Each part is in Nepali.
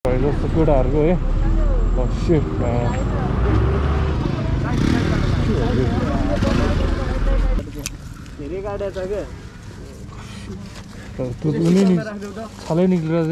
भए जस्तो केटाहरूको है सिट धेरै गाडी छ के त्यो कुनै नि छलै निक्लिरहेछ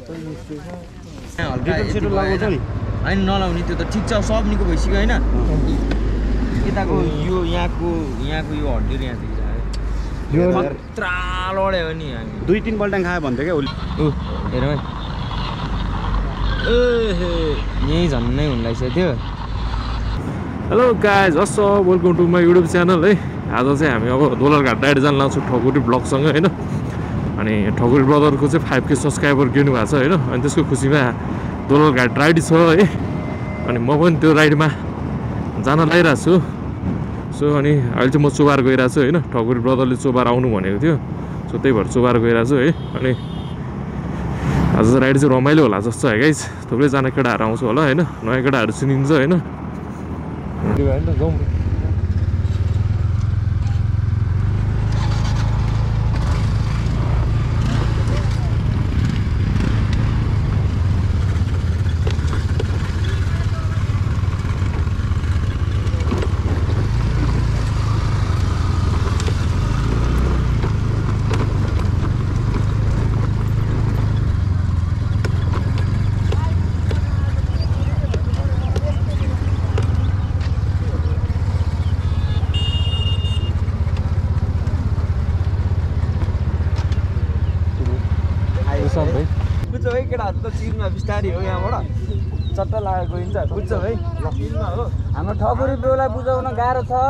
हल्का सेटो लगाउँछ नि हैन नलाउने त्यो त ठीक छ सब निको भइसक्यो हैन यताको यो यहाँको यो हड्डी यहाँ देखिरहेको यो खतरा लड्यो नि हामी 2-3 पल्टाङ खायो भन्थ्यो क्या ओ हेर है ए यही झन्नै हुन लागिसक्यो hello guys as welcome to my YouTube channel है आज चाहिँ हामी अब दोलरघाट डाइरेक्ट जान लाग्छौँ ठकुरी ब्लगसँग होइन अनि ठकुरी ब्रदरको चाहिँ 5K सब्सक्राइबर गिर्नु भएको छ होइन अनि त्यसको खुसीमा दोलरघाट राइड छ है अनि म पनि त्यो राइडमा जान लागिरहेको छु सो अनि अहिले चाहिँ म चोबार गइरहेको छु होइन ठकुरी ब्रदरले चोबार आउनु भनेको थियो सो त्यही भएर चोबार गइरहेको छु है अनि आज चाहिँ राइड चाहिँ रमाइलो होला जस्तो है गाइज थुप्रैजना केटाहरू आउँछ होला होइन नयाँ केटाहरू चिनिन्छ होइन जाउँ बुझ्छ है केटाहरू त चिरमा बिस्तारी हो यहाँबाट चट्टा लागेर गइन्छ बुझ्छ है चिरमा हो हाम्रो ठकुरी ब्रोलाई बुझाउन गाह्रो छ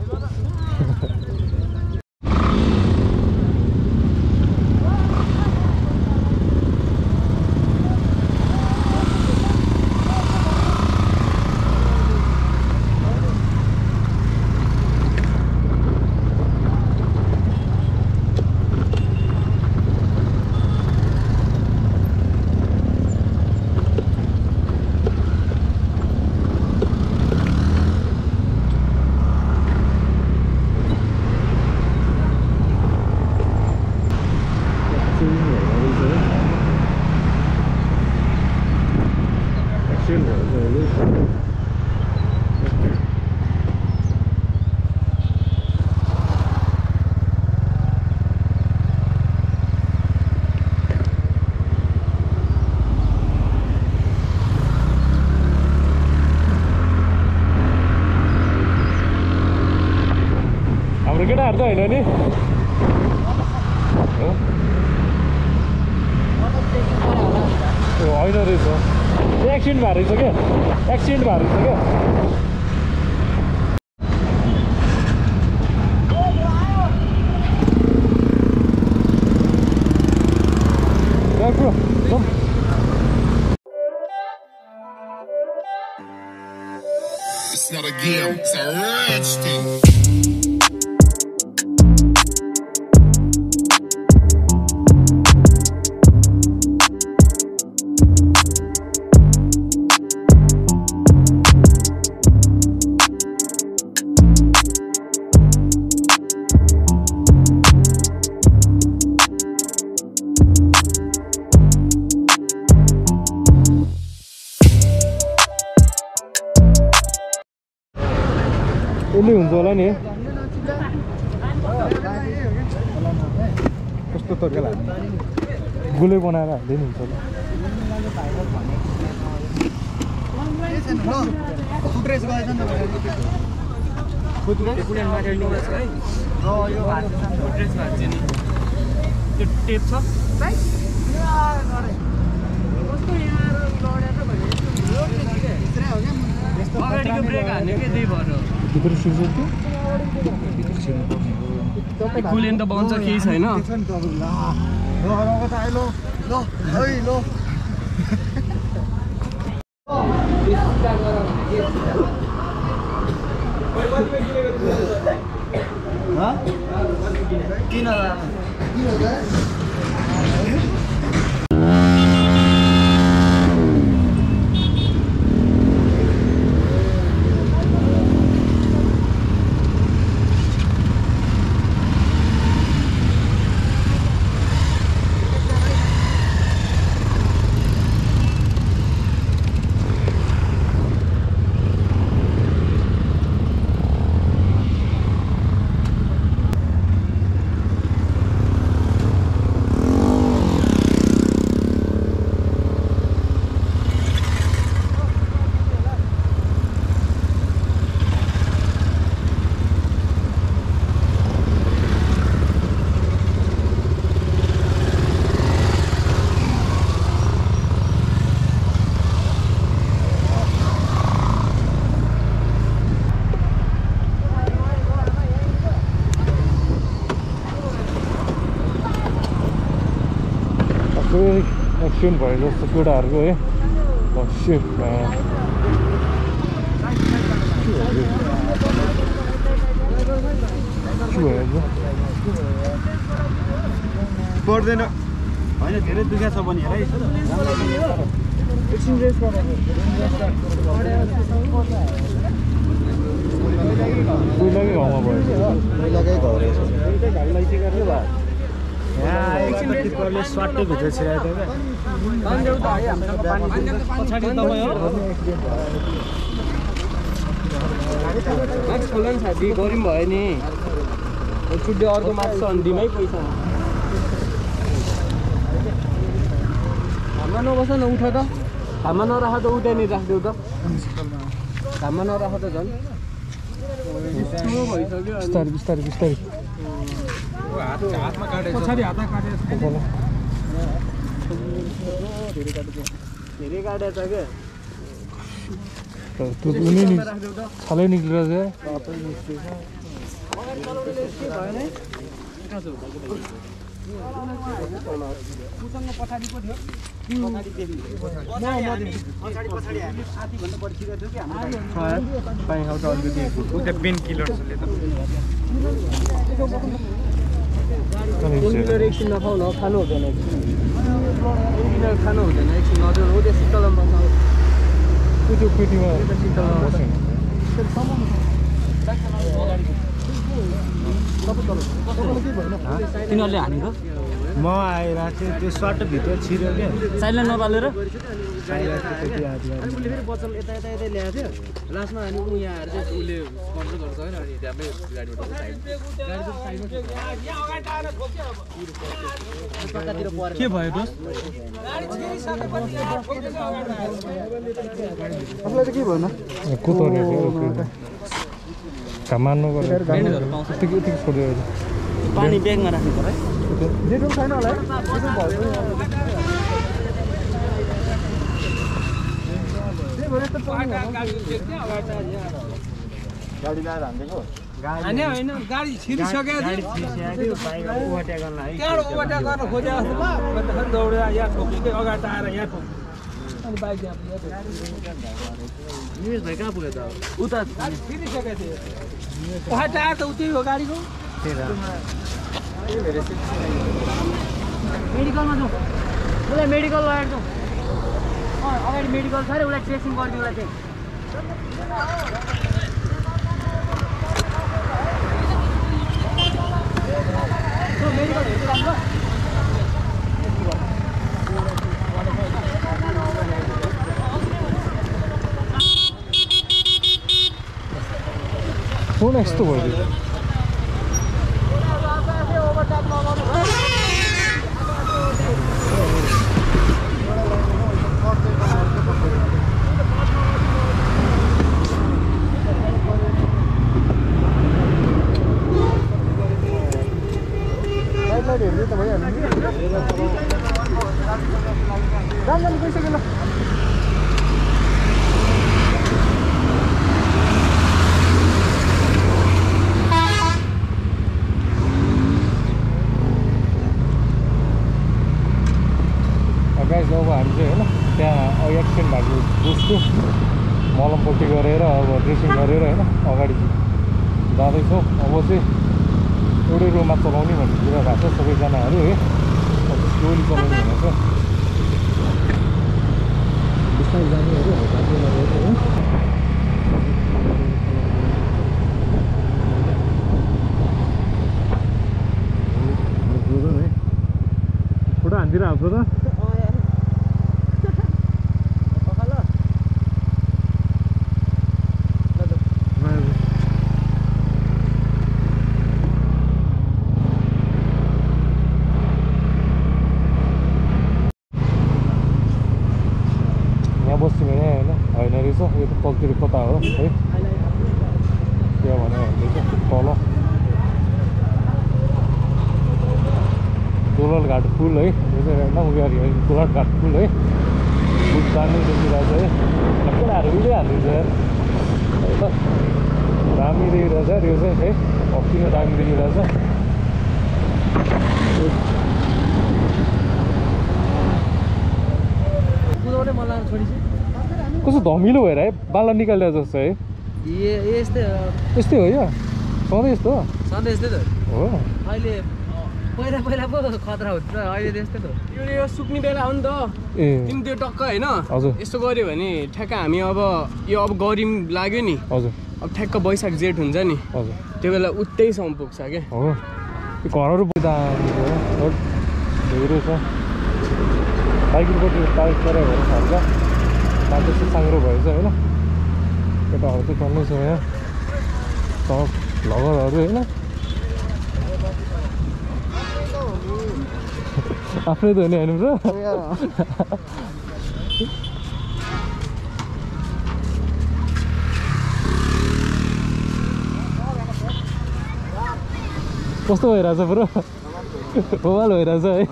केटाहरू त होइन नि होइन रहेछ एक्सिडेन्ट भएको रहेछ क्या एक्सिडेन्ट भएको रहेछ क्या It's not a game, it's a rich thing. यसले हुन्छ होला नि कस्तो तरिकाले गुलै बनाएर हाल्दै नि हुन्छ अगाडिको ब्रेक हान्यो के त्यही भएर भित्र सुर्सक्यो कुलेन त बन्छ केही छैन एक्सिडेन्ट भयो जस्तो केटाहरूको है सिट पर्दैन होइन धेरै दुःख छ भने हेर एकछिन रेस्ट गर पहिलाकै गाउँमा भयो पहिलाकै घर रहेछ गाडी लगाइसकेको भयो यहाँ एकछिन स्वाटै भित्र छिरायो पछाडि तपाईँ हो माक्स खोल्नु छ दि गरौँ भयो नि छुट्टै अर्को माक्स छ अनि दिमै पैसा हाम्रा नबस न उठ त हाम्रा नराख त उठे नि राखिदेऊ त हाम्रा नराख त झन् बिस्तारै बिस्तारै बिस्तारै पछाडि हातमा काटेको धेरै काटेछ क्या त्यो कुनै छलै निक्लिरहेछ एकछिन नखाउन खानु हुँदैन खानु हुँदैन एकछिन नजर हो त्यो शीतलमा त्यो पेटीमा तिनीहरूले हानेको म आएर चाहिँ त्यो सर्ट भित्र छिर्यो क्या साइलेन्ट नबालेर फेरि बचल यता यता यतै ल्याएको थियो लास्टमा अनि ऊ यहाँ आएर चाहिँ उसले कन्ट्रोल गर्छ होइन अनि त्यहाँमै गाडीबाट के भयो दोस्त तपाईँलाई त के भएन घाम मान्नु यतिकै छोडिदियो पानी ब्यागमा राख्नु पर्यो नेटवर्क छैन होला गाडी ल्याएर हान्दिएको हाने होइन गाडी छिरिसकेको थियो त्यहाँबाट ओभरटेक गर्न खोजेको जस्तो दौडेर यहाँ ठोकिँदै अगाडि आएर यहाँ ठोक्यो अनि बाइक निमेश भाइ कहाँ पुग्यो त उता छिरिसकेको थियो ओभरटेक आएर त उतै हो गाडीको मेडिकलमा जाउँ उसलाई मेडिकल लगेर जाउँ अगाडि मेडिकल छ अरे उसलाई ट्रेसिङ गरिदिउँ उसलाई चाहिँ मेडिकल हेर्नु राम्रो फोन यस्तो भइदियो हेर्नु त भइहाल्यो राम्ररी गइसक्यो ल गाइस अब हामी चाहिँ होइन त्यहाँ एक्सिडेन्ट भएको बुझ्छु मलमपट्टि गरेर अब ड्रेसिङ गरेर होइन अगाडि जाँदैछौँ अब चाहिँ एउटै रोडमा चलाउने भन्ने कुरा भएको छ सबैजनाहरू है अब स्लोली चलाउने भनेको छ बिस्तारै जानेहरू है फोटो हान्दिएर हाम्रो त बस्ने होइन होइन रहेछ यो त तलतिर कता हो है त्यहाँ भने भन्दैछ तल दोलल घाट पुल है यो चाहिँ एकदम उगारी है दोलल घाट पुल है पुल जानु देखिरहेको छ है केटाहरू उहिले हाल्दैछ है त दामी देखिरहेछ यो चाहिँ है अति नै दामी देखिरहेछ चलाउने मलाई छोडिसु कस्तो धमिलो भएर है बाला निकालेर जस्तो है यस्तै यस्तै हो यो सधैँ यस्तो सधैँ यस्तै त हो अहिले पहिला पो खतरा हुन्छ अहिले त्यस्तै त यो सुक्ने बेला हो नि त ए तिमी त्यो टक्क होइन हजुर यस्तो गऱ्यो भने ठ्याक्क हामी अब यो अब गरिम लाग्यो नि हजुर अब ठ्याक्क बैशाख जेठ हुन्छ नि हजुर त्यो बेला उतैसम्म पुग्छ क्या हो यो घरहरू पुग्दा धेरै छ साइकलपट्टि टाइट गरेर भएर हाल्छ बाटो चाहिँ साङ्ग्रो भएछ होइन केटाहरू चाहिँ चल्नै छ यहाँ सब भ्लगरहरू होइन आफ्नै त हो नि होइन र कस्तो भइरहेछ पुरो बवाल भइरहेछ है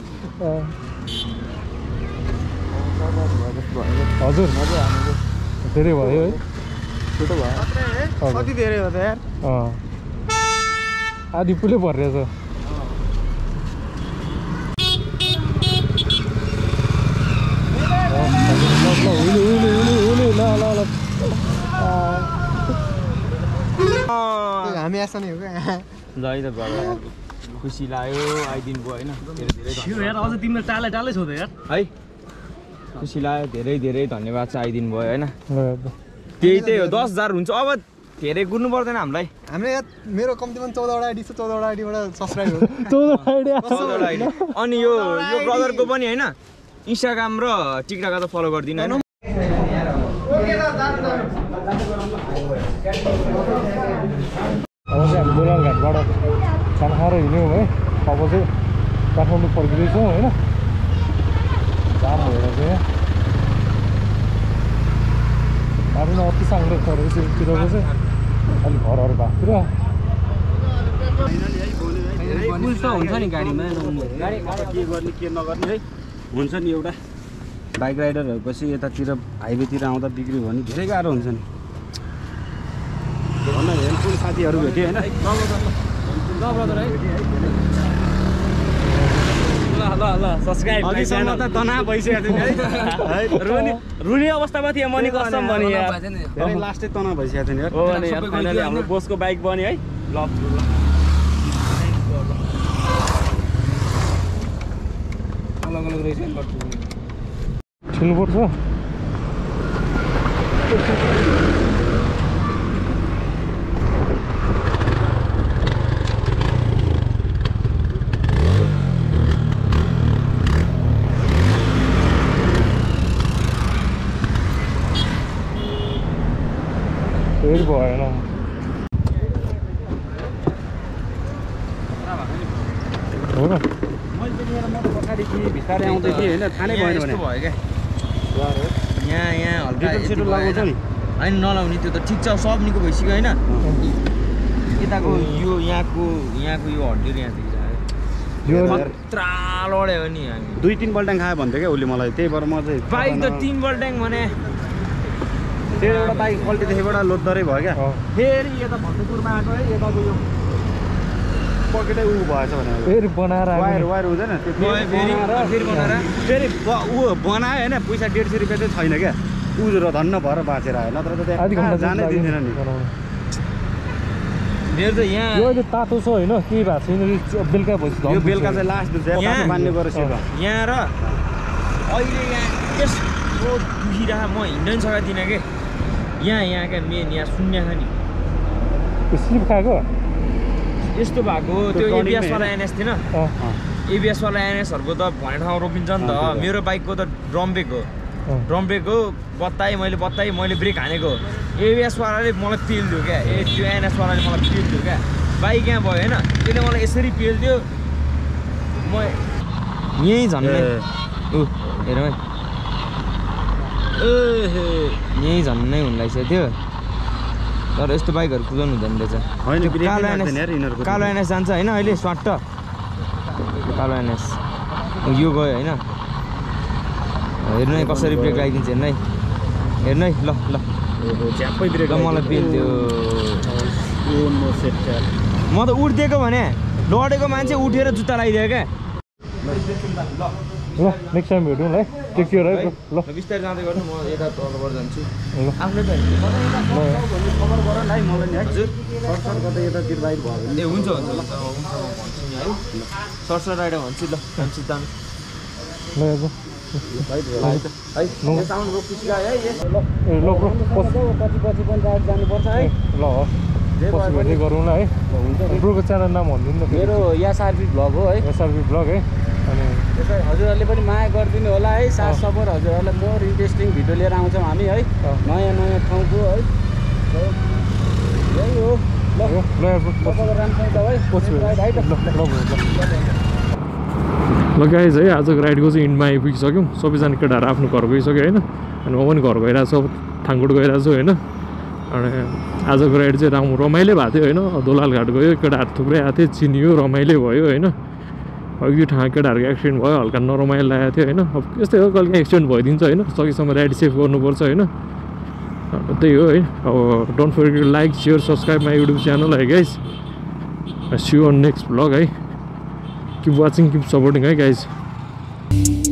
हजुर धेरै भयो है छोटो भयो कति धेरै हो त यार आधी पुलै भरिरहेछ हामी आसा नै हो क्या जहिले त घर खुसी लाग्यो आइदिनु भयो होइन यार अझ तिम्रो टालै टालै छ त यार है खुसी लाग्यो धेरै धेरै धन्यवाद चाहिँ आइदिनु भयो होइन त्यही हो 10,000 हुन्छ अब धेरै कुर्नु पर्दैन हामीलाई हाम्रो यहाँ मेरो कम्तीमा 14वटा आइडी छ 14वटा आइडीबाट सब्सक्राइब हो 14वटा आइडी अनि यो ब्रदरको पनि होइन इन्स्टाग्राम र टिकटकमा त फलो गरिदिनु होइन अब चाहिँ हामी गोलाघाटबाट खाना खाएर हिँड्यौँ है अब चाहिँ काठमाडौँ फर्किँदैछौँ होइन जाम भएर चाहिँ यहाँ बाटो नै अति साङ्ग्रो छ रहेछ तिरको चाहिँ अलिक घरहरू भएको पुल त हुन्छ नि गाडीमा के गर्ने के नगर्ने है हुन्छ नि एउटा बाइक राइडरहरू पछि यतातिर हाइवेतिर आउँदा बिग्रियो भने धेरै गाह्रो हुन्छ नि भन्न हेल्पफुल साथीहरू भेट्यो होइन अघिसम्म त तनाव भइसकेको थियो है रुने अवस्थामा थियो मनी कसम भने धेरै लास्टै तनाव भइसकेको थियो नि फाइनली हाम्रो बोसको बाइक बन्यो है अलग अलग रहेछ ठुल्नुपर्छ फेरि भएन हो न मैले लिएर म त पछाडिदेखि भित्तारै आउँदै थिएँ होइन थाहा नै भएन भने भयो क्या यहाँ हल्का डिटेल सेटल लगाउँछ नि होइन नलाउने त्यो त ठिक छ सब निको भइसक्यो होइन यताको यो यहाँको यो हड्डीहरू यहाँदेखि यो खतरा लड्यो नि हामी 2-3 बल्टाङ खायो भन्थ्यो क्या उसले मलाई त्यही भएर म चाहिँ बाइक त 3 बल्टाङ भने त्यो एउटा बाइक पल्टेदेखिबाट लोद्धरै भयो क्या फेरि यता भक्तपुरमा आएको है यताको यो पकेटै ऊ भएछ भने फेरि बनाएर वायर हुँदैन त्यो फेरि ऊ बनायो होइन पैसा 150 रुपियाँ चाहिँ छैन क्या ऊ र धन्न भएर बाँचेर आयो नत्र त आधी घन्टा त्यहाँ जानै दिँदैन नि मेरो त यहाँ यो अहिले तातो छ होइन केही भएको छैन बेलुका भएपछि यो बेलुका चाहिँ लास्ट हुन्छ मान्ने गरेर यहाँ र अहिले यहाँ यस्तो दुखिरह म हिँड्न नि सकिदिनँ कि यहाँ क्या मेन यहाँ शून्य छ नि स्लिप खाएको यस्तो भएको त्यो एबिएसवाला एनएस थिएन एबिएसवाला एनएसहरूको त भन्ने ठाउँ रोकिन्छ नि त मेरो बाइकको त ड्रम ब्रेक हो बताएँ मैले ब्रेक हानेको एबिएसवालाले मलाई पेल्दियो क्या त्यो एनएसवालाले मलाई पेल्दियो क्या बाइक यहाँ भयो होइन त्यसले मलाई यसरी पेल्दियो म यहीँ झन्नै हेर यहीँ झन्नै हुन लागिसक्यो तर यस्तो बाइकहरू कुदाउनु हुँदैन रहेछ कालो एनएस जान्छ होइन अहिले स्वाट कालो एनएस यो गयो होइन हेर्नु है कसरी ब्रेक लगाइदिन्छ हेर्नु है ल झ्याप्पै ब्रेक मलाई पेल्थ्यो म त उठिदिएको भने लडेको मान्छे उठेर जुत्ता लगाइदियो क्या ल नेक्स्ट टाइम भेटौँ है टेक केयर है ल बिस्तारै जाँदै गर्नु म यता तलबाट जान्छु ल आफ्नै त खबर गर न है मलाई नि हजुर सर्ट कतै यतातिर बाहिर भयो भने ए हुन्छ हुन्छ हुन्छ भन्छु नि है सर्सर राइड भन्छु ल जान्छु ल अब है साउन्ड रोकिसक्यो है ए ल ब्रो पछि पछि पनि राइड जानुपर्छ है ल पछि भेट्दै गरौँ ल है ब्रोको च्यानल नाम भनिदिनु न मेरो एसआरपी भ्लग हो है एसआरपी ब्लग है अनि त्यसै हजुरहरूले पनि माया गरिदिनु होला है साथ सपोर्ट हजुरहरूलाई मोर इन्ट्रेस्टिङ भिडियो लिएर आउँछौँ हामी है नयाँ नयाँ ठाउँको है यही हो ल गाइज है आजको राइडको चाहिँ इन्डमा आइपुगिसक्यौँ सबैजना केटाहरू आफ्नो घर गइसक्यो होइन अनि म पनि घर गइरहेको छु थाङकोट गइरहेको छु होइन अनि आजको राइड चाहिँ रमाइलो भएको थियो होइन दोलाल घाट गयो केटाहरू थुप्रै आएको थियो चिनियो रमाइलो भयो होइन एक दुई ठाउँ केटाहरूको एक्सिडेन्ट भयो हल्का नरमाइलो लागेको थियो होइन अब यस्तै हो कहिले एक्सिडेन्ट भइदिन्छ होइन सकेसम्म राइड सेफ गर्नुपर्छ होइन त्यही हो है अब don't forget like share subscribe my YouTube channel है guys see you on next blog है किप वाचिङ किप सपोर्टिङ है गाइज